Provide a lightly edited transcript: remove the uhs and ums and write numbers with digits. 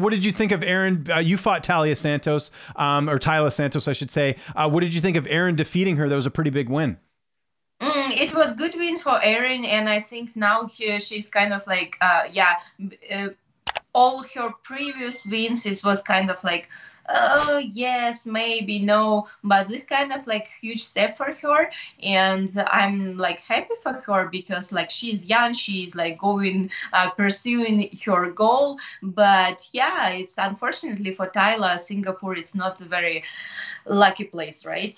What did you think of Erin? You fought Taila Santos, or Taila Santos, I should say. What did you think of Erin defeating her? That was a pretty big win. It was good win for Erin, and I think now she's kind of like, all her previous wins, it was kind of like, oh yes, maybe no, but this kind of like huge step for her, and I'm like happy for her because like she's young, she's like going pursuing her goal. But yeah, it's unfortunately for Taila, Singapore, it's not a very lucky place, right?